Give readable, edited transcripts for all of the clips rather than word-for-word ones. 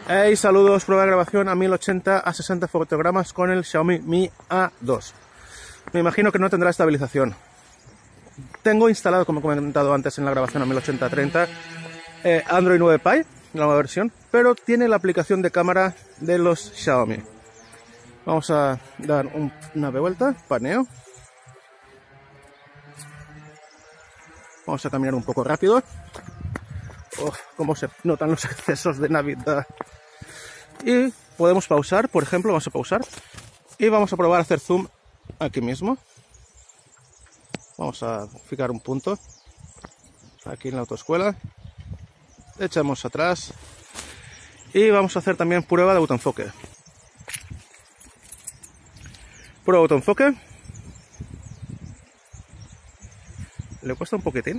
Hey, saludos, prueba de grabación a 1080 a 60 fotogramas con el Xiaomi Mi A2. Me imagino que no tendrá estabilización. Tengo instalado, como he comentado antes en la grabación a 1080-30, Android 9 Pie, la nueva versión, pero tiene la aplicación de cámara de los Xiaomi. Vamos a dar una vuelta, paneo. Vamos a caminar un poco rápido. Cómo se notan los excesos de Navidad. Y podemos pausar, por ejemplo, vamos a pausar. Y vamos a probar a hacer zoom aquí mismo. Vamos a fijar un punto. Aquí en la autoescuela. Echamos atrás. Y vamos a hacer también prueba de autoenfoque. Prueba de autoenfoque. Le cuesta un poquitín.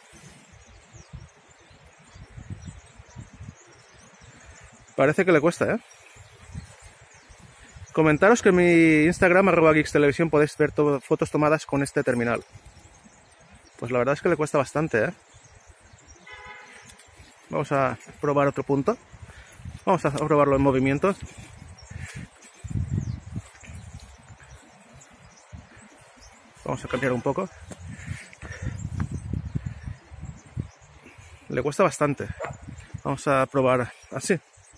Parece que le cuesta, ¿eh? Comentaros que en mi Instagram, @geekstelevisión, podéis ver fotos tomadas con este terminal. Pues la verdad es que le cuesta bastante, ¿eh? Vamos a probar otro punto. Vamos a probarlo en movimiento. Vamos a cambiar un poco. Le cuesta bastante. Vamos a probar así.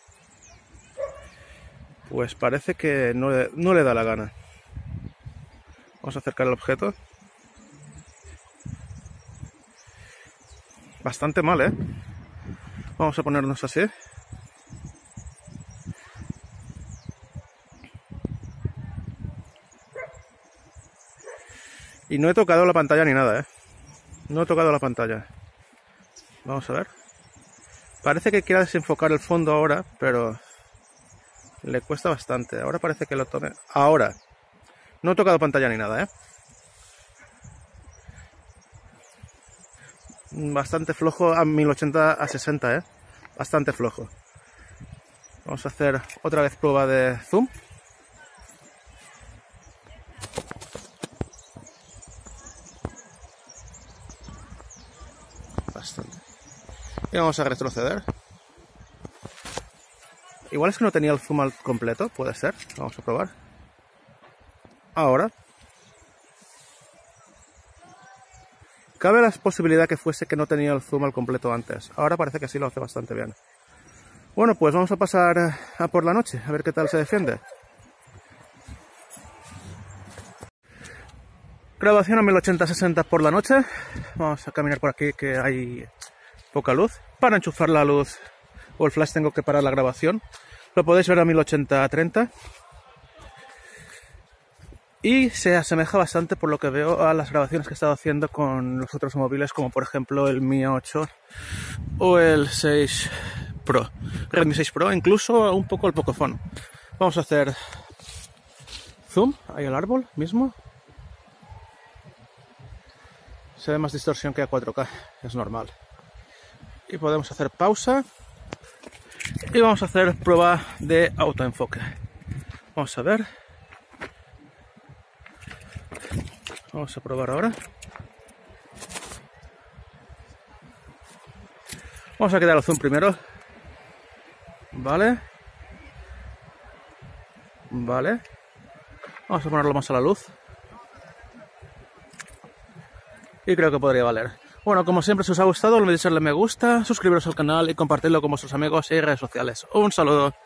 Pues parece que no le da la gana. Vamos a acercar el objeto. Bastante mal, ¿eh? Vamos a ponernos así. Y no he tocado la pantalla ni nada, ¿eh? No he tocado la pantalla. Vamos a ver. Parece que quiera desenfocar el fondo ahora, pero le cuesta bastante. Ahora parece que lo tome. Ahora. No he tocado pantalla ni nada, ¿eh? Bastante flojo a 1080 a 60, ¿eh? Bastante flojo. Vamos a hacer otra vez prueba de zoom. Bastante. Y vamos a retroceder. Igual es que no tenía el zoom al completo, puede ser. Vamos a probar. Ahora. Cabe la posibilidad que fuese que no tenía el zoom al completo antes. Ahora parece que sí lo hace bastante bien. Bueno, pues vamos a pasar a por la noche, a ver qué tal se defiende. Grabación a 1080-60 por la noche. Vamos a caminar por aquí que hay poca luz. Para enchufar la luz o el flash tengo que parar la grabación. Lo podéis ver a 1080-30. Y se asemeja bastante, por lo que veo, a las grabaciones que he estado haciendo con los otros móviles, como por ejemplo el Mi A8 o el 6 Pro. Redmi 6 Pro, incluso un poco el Pocophone. Vamos a hacer zoom, ahí el árbol mismo. Se ve más distorsión que a 4K, es normal. Y podemos hacer pausa. Y vamos a hacer prueba de autoenfoque. Vamos a ver. Vamos a probar ahora. Vamos a quitar el zoom primero. Vale. Vale. Vamos a ponerlo más a la luz. Y creo que podría valer. Bueno, como siempre, si os ha gustado, no olvidéis darle me gusta, suscribiros al canal y compartirlo con vuestros amigos y redes sociales. Un saludo.